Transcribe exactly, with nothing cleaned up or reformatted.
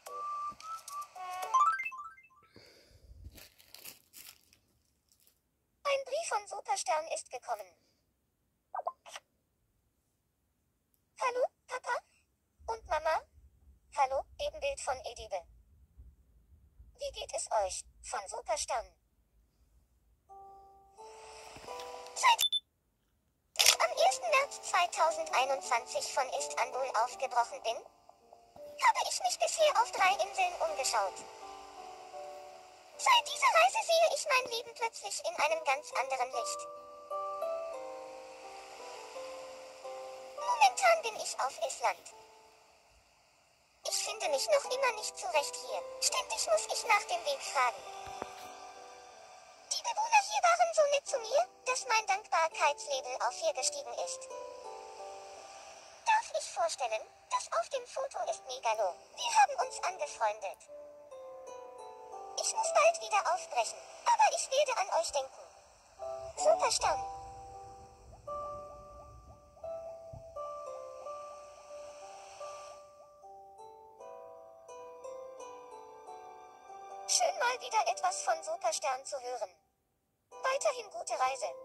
Ein Brief von Superstern ist gekommen. Hallo, Papa? Und Mama? Hallo, Ebenbild von Edibe. Wie geht es euch, von Superstern? Seit am ersten März zweitausendeinundzwanzig von Istanbul aufgebrochen bin, habe ich mich bisher auf drei Inseln umgeschaut. Seit dieser Reise sehe ich mein Leben plötzlich in einem ganz anderen Licht. Momentan bin ich auf Island. Ich finde mich noch immer nicht zurecht hier. Ständig muss ich nach dem Weg fragen. Die Bewohner hier waren so nett zu mir, dass mein Dankbarkeitslevel auf vier gestiegen ist. Darf ich vorstellen, das auf dem Foto ist Megalo. Wir haben uns angefreundet. Ich muss bald wieder aufbrechen, aber ich werde an euch denken. Superstern. Schön mal wieder etwas von Superstern zu hören. Weiterhin gute Reise.